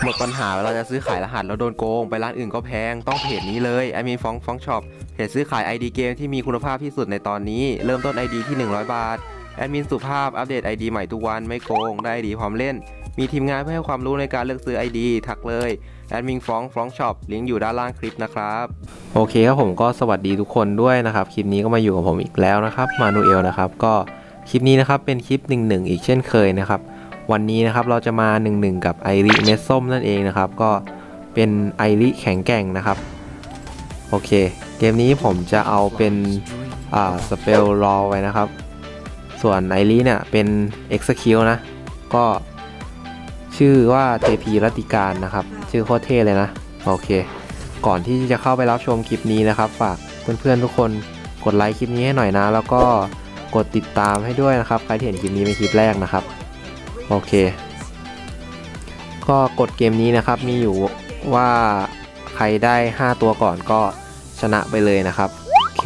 หมดปัญหาเวลาจะซื้อขายรหัสแล้วโดนโกงไปร้านอื่นก็แพงต้องเพจนี้เลยฟ้องช็อปเพจซื้อขาย ID เกมที่มีคุณภาพที่สุดในตอนนี้เริ่มต้น ID ที่100 บาทแอดมินสุภาพอัปเดต ID ใหม่ทุกวันไม่โกงได้ ID พร้อมเล่นมีทีมงานเพื่อให้ความรู้ในการเลือกซื้อ ID ทักเลยแอดมินฟ้องช็อปลิงก์อยู่ด้านล่างคลิปนะครับโอเคครับผมก็สวัสดีทุกคนด้วยนะครับคลิปนี้ก็มาอยู่กับผมอีกแล้วนะครับมานูเอลนะครับก็คลิปนี้นะครับเป็นคลิป11อีกเช่นเคยนะครับวันนี้นะครับเราจะมา11กับไอริเม็ดส้มนั่นเองนะครับก็เป็นไอริแข็งแกร่งนะครับโอเคเกมนี้ผมจะเอาเป็นสเปลรอไว้นะครับส่วนไอริเนี่ยเป็น Execute นะก็ชื่อว่าเทพีรัตติการนะครับชื่อโคตรเท่เลยนะโอเคก่อนที่จะเข้าไปรับชมคลิปนี้นะครับฝากเพื่อนๆทุกคนกดไลค์คลิปนี้ให้หน่อยนะแล้วก็กดติดตามให้ด้วยนะครับใครที่เห็นคลิปนี้เป็นคลิปแรกนะครับโอเคก็กดเกมนี้นะครับมีอยู่ว่าใครได้5ตัวก่อนก็ชนะไปเลยนะครับโอเค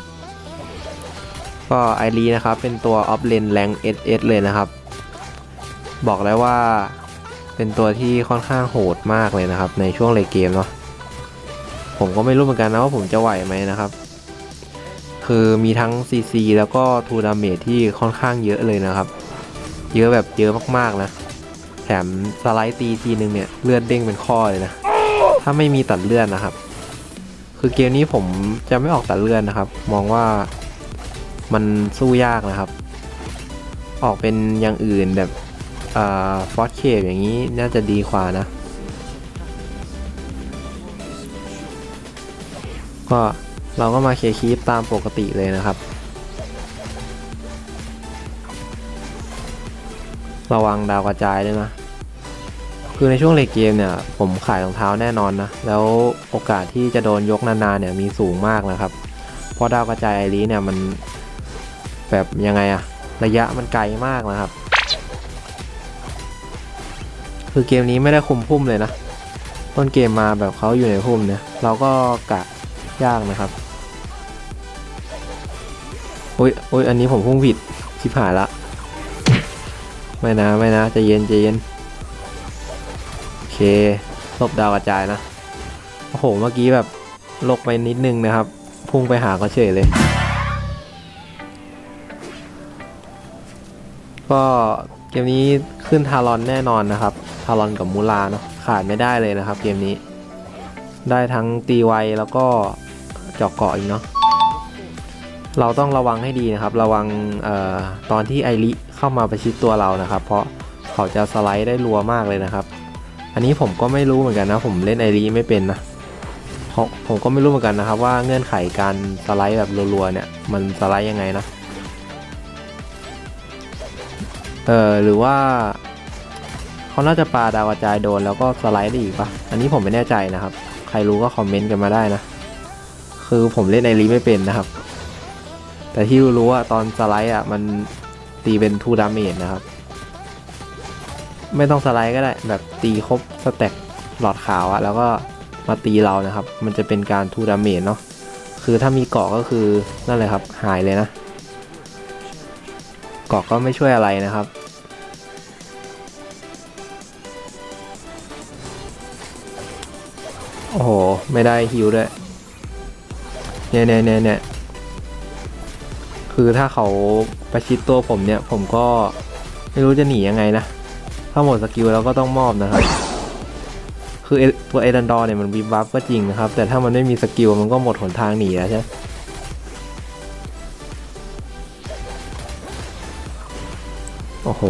ก็ไอรีนะครับเป็นตัวออฟเลนแรงSSเลยนะครับบอกแล้วว่าเป็นตัวที่ค่อนข้างโหดมากเลยนะครับในช่วงเลทเกมเนาะผมก็ไม่รู้เหมือนกันนะว่าผมจะไหวไหมนะครับคือมีทั้ง CC แล้วก็ทูดาเมจที่ค่อนข้างเยอะเลยนะครับเยอะแบบเยอะมากๆนะแถมสไลด์ตีทีนึงเนี่ยเลือดเด้งเป็นข้อเลยนะถ้าไม่มีตัดเลือดนะครับคือเกมนี้ผมจะไม่ออกตัดเลือดนะครับมองว่ามันสู้ยากนะครับออกเป็นอย่างอื่นแบบฟอสเคปอย่างนี้น่าจะดีกว่านะก็เราก็มาเคลียร์คีปตามปกติเลยนะครับระวังดาวกระจายด้วยนะคือในช่วงเลทเกมเนี่ยผมขายรองเท้าแน่นอนนะแล้วโอกาสที่จะโดนยกนานๆเนี่ยมีสูงมากนะครับเพราะดาวกระจายไอรีเนี่ยมันแบบยังไงอะระยะมันไกลมากนะครับคือเกมนี้ไม่ได้คุมพุ่มเลยนะต้นเกมมาแบบเขาอยู่ในพุ่มเนี่ยเราก็กะยากนะครับโอ้ยอันนี้ผมพุ่งผิดชิบหายละไม่นะใจเย็นโอเคลบดาวกระจายนะโอ้โหเมื่อกี้แบบลกไปนิดนึงนะครับพุ่งไปหาเขาเฉยเลยก็เกมนี้ขึ้นทารอนแน่นอนนะครับทารอนกับมูลาเนาะขาดไม่ได้เลยนะครับเกมนี้ได้ทั้งตีไวแล้วก็เจาะเกาะอีกเนาะเราต้องระวังให้ดีนะครับระวังตอนที่ไอริเข้ามาประชิดตัวเรานะครับเพราะเขาจะสไลด์ได้รัวมากเลยนะครับอันนี้ผมก็ไม่รู้เหมือนกันนะผมเล่นไอริไม่เป็นนะผมก็ไม่รู้เหมือนกันนะครับว่าเงื่อนไขการสไลด์แบบรัวๆเนี่ยมันสไลด์ยังไงนะหรือว่าเขาน่าจะปาดาวกระจายโดนแล้วก็สไลด์ได้อีกปะอันนี้ผมไม่แน่ใจนะครับใครรู้ก็คอมเมนต์กันมาได้นะคือผมเล่นไอรีไม่เป็นนะครับแต่ที่รู้ว่าตอนสไลด์อ่ะมันตีเป็น2 ดาเมจนะครับไม่ต้องสไลด์ก็ได้แบบตีครบสแต็กหลอดขาวอะแล้วก็มาตีเรานะครับมันจะเป็นการ2 ดาเมจเนาะคือถ้ามีเกาะก็คือนั่นเลยครับหายเลยนะเกาะก็ไม่ช่วยอะไรนะครับโอ้โหไม่ได้ฮิวด้วยเนี่ยคือถ้าเขาประชิดตัวผมเนี่ยผมก็ไม่รู้จะหนียังไงนะถ้าหมดสกิลแล้วก็ต้องมอบนะครับคือตัวเอดันดอร์เนี่ยมันวิบวับก็จริงนะครับแต่ถ้ามันไม่มีสกิลมันก็หมดหนทางหนีแล้วใช่โอ้โห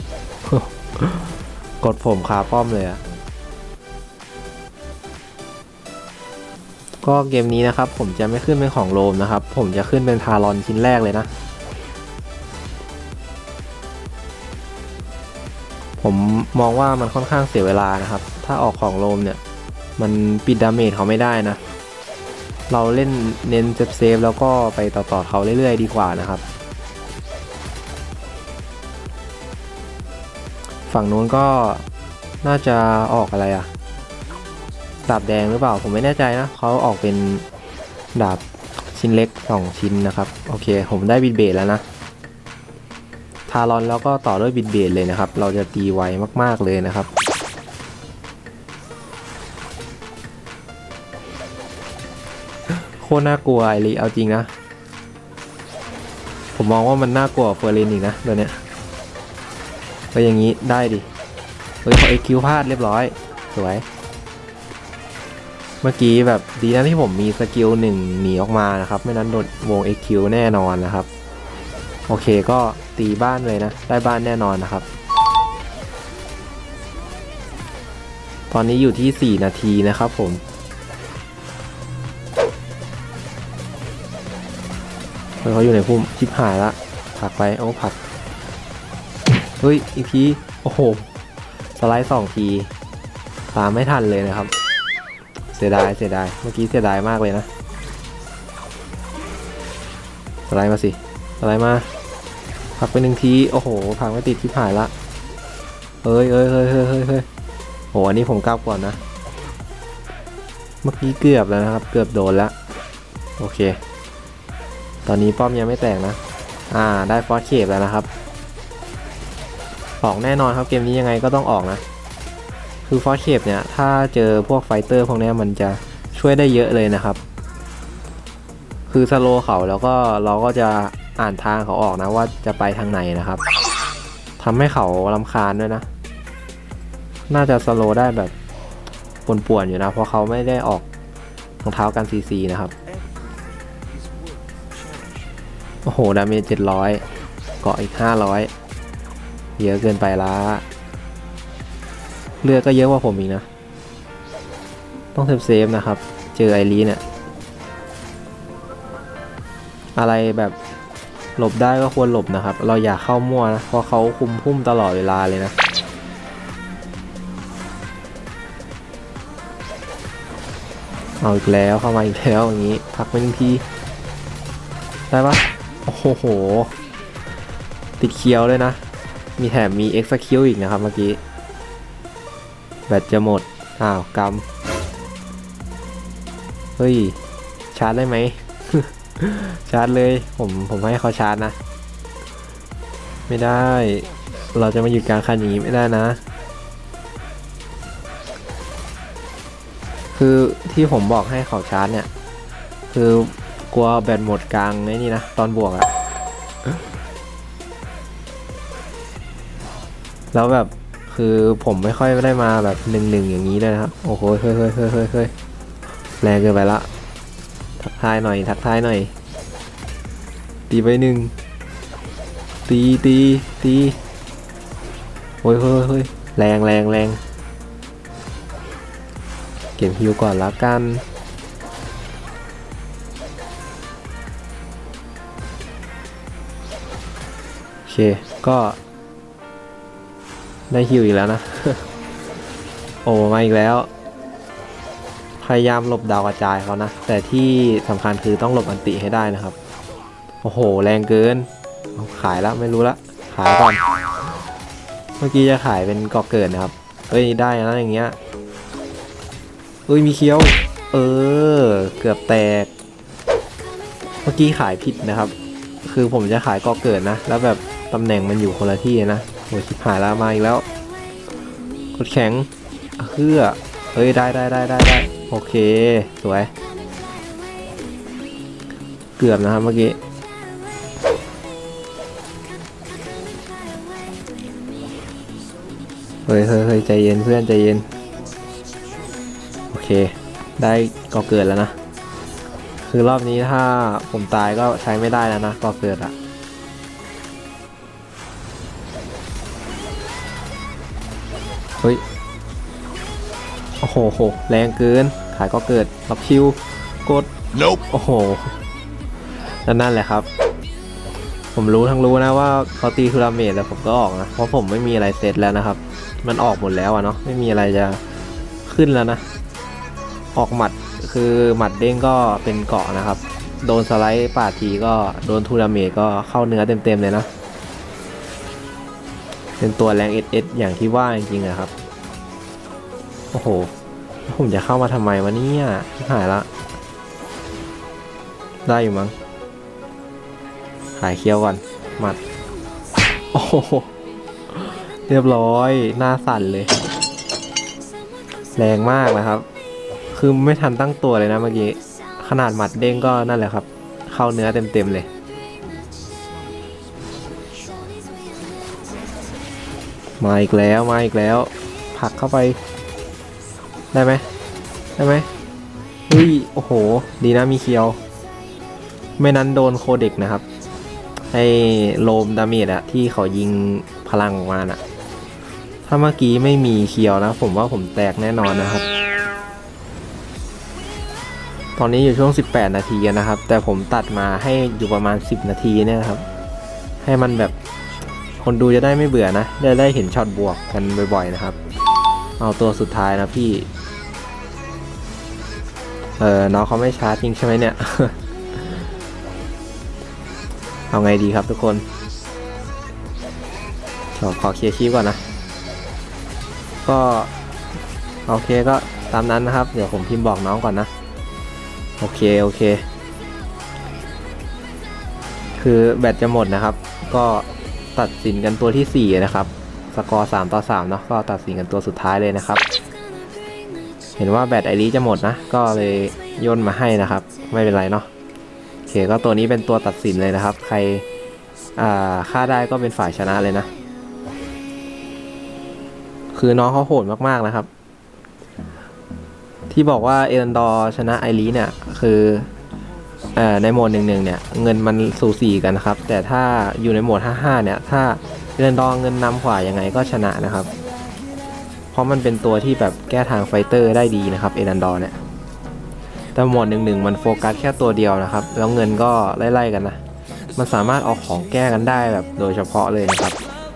กดผมคาป้อมเลยอะก็เกมนี้นะครับผมจะไม่ขึ้นเป็นของโรมนะครับผมจะขึ้นเป็นทารอนชิ้นแรกเลยนะผมมองว่ามันค่อนข้างเสียเวลานะครับถ้าออกของโรมเนี่ยมันปิดดาเมจเขาไม่ได้นะเราเล่นเน้นเซฟแล้วก็ไปต่อเขาเรื่อยๆดีกว่านะครับฝั่งนู้นก็น่าจะออกอะไรอะดาบแดงหรือเปล่าผมไม่แน่ใจนะเขาออกเป็นดาบชิ้นเล็ก2 ชิ้นนะครับโอเคผมได้บิดเบสแล้วนะทารอนแล้วก็ต่อด้วยบิดเบสเลยนะครับเราจะตีไวมากๆเลยนะครับตรน่ากลัวไอรีเอาจริงนะผมมองว่ามันน่ากลัวเฟอร์เรนอีกนะตัวเนี้ยไปอย่างนี้ได้ดิเฮ้ยพอเอ็กคิวพลาดเรียบร้อยสวยเมื่อกี้แบบดีนะที่ผมมีสกิลหนึ่งหนีออกมานะครับไม่นั้นโดนวง EQ แน่นอนนะครับโอเคก็ตีบ้านเลยนะได้บ้านแน่นอนนะครับตอนนี้อยู่ที่4นาทีนะครับผมเขาอยู่ในพุ่มชิบหายละผลักไปเอาผลักเฮ้ยอีกทีโอ้โหสไลด์2 ทีตามไม่ทันเลยนะครับเสียดายเมื่อกี้เสียดายมากเลยนะสไลด์มาสิสไลด์มาผลักไป1 ทีโอ้โหผลักไม่ติดชิบหายละเฮ้ยโหอันนี้ผมกลับก่อนนะเมื่อกี้เกือบแล้วนะครับเกือบโดนแล้วโอเคตอนนี้ป้อมยังไม่แตกนะได้ฟอสเคปแล้วนะครับออกแน่นอนครับเกมนี้ยังไงก็ต้องออกนะคือฟอสเคปเนี่ยถ้าเจอพวกไฟเตอร์พวกนี้มันจะช่วยได้เยอะเลยนะครับคือสโลเขาแล้วก็เราก็จะอ่านทางเขาออกนะว่าจะไปทางไหนนะครับทำให้เขารำคาญด้วยนะน่าจะสโลได้แบบป่วนๆอยู่นะเพราะเขาไม่ได้ออกรองเท้ากันซีนะครับโอ้โหดาเมจ700เกาะอีก500เยอะเกินไปละเลือดก็เยอะกว่าผมอีกนะต้องเซฟนะครับเจอไอรีเนี่ยอะไรแบบหลบได้ก็ควรหลบนะครับเราอย่าเข้ามั่วนะเพราะเขาคุมพุ่มตลอดเวลาเลยนะเอาอีกแล้วเข้ามาอีกแล้วอย่างนี้พักไป1 ทีได้ปะโอ้โหติดเคียวเลยนะมีแถมมี Execute อีกนะครับเมื่อกี้แบตจะหมดกำเฮ้ยชาร์จได้ไหม ชาร์จเลยผมให้เขาชาร์จนะไม่ได้เราจะมาหยุดกลางคันอย่างนี้ไม่ได้นะคือที่ผมบอกให้เขาชาร์จเนี่ยคือกลัวแบตหมดกลางนี่นะตอนบวกอะแล้วแบบคือผมไม่ค่อยได้มาแบบ1-1อย่างนี้เลยนะครับโอ้โหเฮ้ยแรงเกินไปละทักทายหน่อยตีไป1ตีโอ้ยเฮ้ยแรงเก็บฮิวก่อนละกันโอเคก็ได้ฮิวอีกแล้วนะ โอ้มาอีกแล้วพยายามหลบดาวกระจายเขานะแต่ที่สำคัญคือต้องหลบอันติให้ได้นะครับโอ้โหแรงเกินขายแล้วไม่รู้ละขายก่อนเมื่อกี้จะขายเป็นก่อเกิดนะครับเอ้ยได้นะอย่างเงี้ยเอ้ยมีเคี้ยวเกือบแตกเมื่อกี้ขายผิดนะครับคือผมจะขายก่อเกิดนะแล้วแบบตำแหน่งมันอยู่คนละที่นะโอ้ยชิบหายแล้วมาอีกแล้วกดแข็งเอ้ยได้โอเคสวยเกือบนะครับเมื่อกี้เฮ้ยใจเย็นเพื่อนใจเย็นโอเคได้ก่อเกิดแล้วนะคือรอบนี้ถ้าผมตายก็ใช้ไม่ได้แล้วนะก่อเกิดอะเฮ้ยโอ้โหแรงเกินขายก็เกิดรับคิวกด nope. โอ้โหนั่นแหละครับผมรู้นะว่าเขาตีทูราเมทแล้วผมก็ออกนะเพราะผมไม่มีอะไรเซตแล้วนะครับมันออกหมดแล้วเนาะไม่มีอะไรจะขึ้นแล้วนะออกหมัดคือหมัดเด้งก็เป็นเกาะนะครับโดนสไลด์ปาดทีก็โดนทูราเมทก็เข้าเนื้อเต็มเลยนะเป็นตัวแรง SS อย่างที่ว่าจริงๆนะครับโอ้โหผมจะเข้ามาทำไมวะเนี่ยหายละได้อยู่มั้งขายเคี้ยวก่อนหมัดโอ้โหเรียบร้อยหน้าสั่นเลยแรงมากนะครับคือไม่ทันตั้งตัวเลยนะเมื่อกี้ขขนาดหมัดเด้งก็นั่นแหละครับเข้าเนื้อเต็มๆเลยมาอีกแล้วผลักเข้าไปได้ไหมเฮ้ยโอ้โหดีนะมีเคียวไม่นั้นโดนโคเด็กนะครับไอ้โลมดาเมจอะที่เขายิงพลังออกมาน่ะถ้าเมื่อกี้ไม่มีเคียวนะผมว่าผมแตกแน่นอนนะครับตอนนี้อยู่ช่วง18นาทีนะครับแต่ผมตัดมาให้อยู่ประมาณ10นาทีเนี่ยครับให้มันแบบคนดูจะได้ไม่เบื่อนะได้เห็นช็อตบวกกันบ่อยๆนะครับเอาตัวสุดท้ายนะพี่น้องเขาไม่ชาร์จจริงใช่ไหมเนี่ย เอาไงดีครับทุกคนขอเคลียร์คลิปก่อนนะก็โอเคก็ตามนั้นนะครับเดี๋ยวผมพิมพ์บอกน้องก่อนนะโอเคคือแบตจะหมดนะครับก็ตัดสินกันตัวที่4นะครับสกอร์3-3เนาะก็ตัดสินกันตัวสุดท้ายเลยนะครับเห็นว่าแบตไอรีจะหมดนะก็เลยย่นมาให้นะครับไม่เป็นไรเนาะโอเคก็ตัวนี้เป็นตัวตัดสินเลยนะครับใครฆ่าได้ก็เป็นฝ่ายชนะเลยนะคือน้องเขาโหดมากๆนะครับที่บอกว่าเอรันดอร์ชนะไอรีเนี่ยคือในโหมด1-1เนี่ยเงินมันสูสีกันนะครับแต่ถ้าอยู่ในโหมด5-5เนี่ยถ้าเอรันดอร์เงินนำกว่ายังไงก็ชนะนะครับเพราะมันเป็นตัวที่แบบแก้ทางไฟเตอร์ได้ดีนะครับเอรันดอร์เนี่ยแต่โหมด1-1มันโฟกัสแค่ตัวเดียวนะครับแล้วเงินก็ไล่ๆกันนะมันสามารถเอาของแก้กันได้แบบโดยเฉพาะเลยนะครับ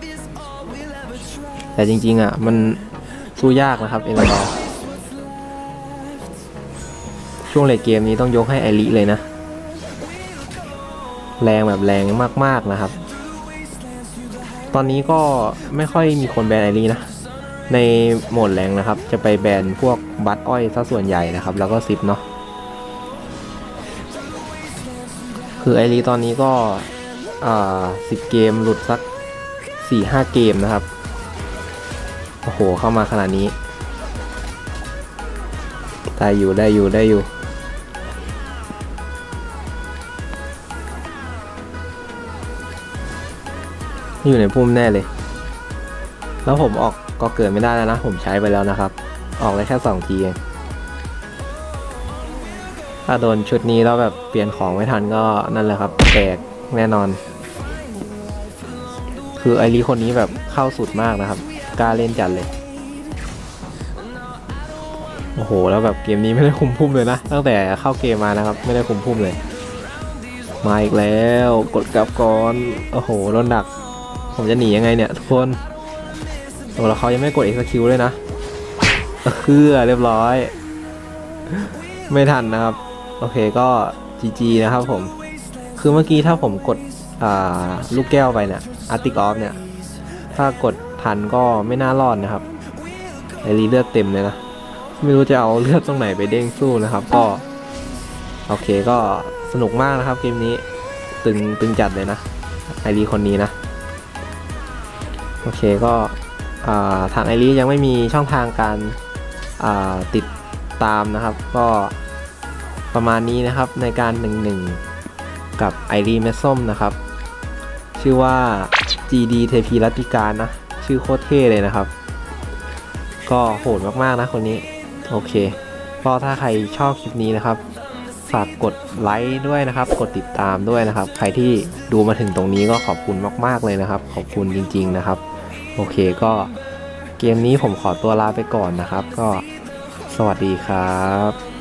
แต่จริงๆอ่ะมันสู้ยากนะครับเอรันดอร์ช่วงเลทเกมนี้ต้องยกให้ไอริเลยนะแรงแบบแรงมากๆนะครับตอนนี้ก็ไม่ค่อยมีคนแบนไอรินะในโหมดแรงนะครับจะไปแบนพวกบัตอ้อยซะส่วนใหญ่นะครับแล้วก็ซิปเนาะคือไอริตอนนี้ก็10 เกมหลุดสัก 4-5 เกมนะครับโอ้โหเข้ามาขนาดนี้ได้อยู่อยู่ในพุ่มแน่เลยแล้วผมออกก็เกิดไม่ได้แล้วนะผมใช้ไปแล้วนะครับออกได้แค่2 ทีเองถ้าโดนชุดนี้แล้วแบบเปลี่ยนของไม่ทันก็นั่นแหละครับแตกแน่นอนคือไอรีคนนี้แบบเข้าสุดมากนะครับกล้าเล่นจัดเลยโอ้โหแล้วแบบเกมนี้ไม่ได้คุมพุ่มเลยนะตั้งแต่เข้าเกมมานะครับไม่ได้คุมพุ่มเลยมาอีกแล้วกดกลับก่อนโอ้โหโดนดักผมจะหนียังไงเนี่ยทุกคนโอ้แล้วเขายังไม่กด execute เลยนะเรียบร้อยไม่ทันนะครับโอเคก็ GG นะครับผมคือเมื่อกี้ถ้าผมกดลูกแก้วไปเนี่ย Arctic Off เนี่ยถ้ากดทันก็ไม่น่ารอดนะครับไอรีเลือดเต็มเลยนะไม่รู้จะเอาเลือดตรงไหนไปเด้งสู้นะครับก็โอเคก็สนุกมากนะครับเกมนี้ตึงจัดเลยนะไอรีคนนี้นะโอเคก็ทางไอรียังไม่มีช่องทางการติดตามนะครับก็ประมาณนี้นะครับในการ1-1กับไอรีเมส้มนะครับชื่อว่า GD เทพีรัตติการนะชื่อโคตรเท่เลยนะครับก็โหดมากๆนะคนนี้โอเคก็ถ้าใครชอบคลิปนี้นะครับฝากกดไลค์ด้วยนะครับกดติดตามด้วยนะครับใครที่ดูมาถึงตรงนี้ก็ขอบคุณมากๆเลยนะครับขอบคุณจริงๆนะครับโอเคก็เกมนี้ผมขอตัวลาไปก่อนนะครับก็สวัสดีครับ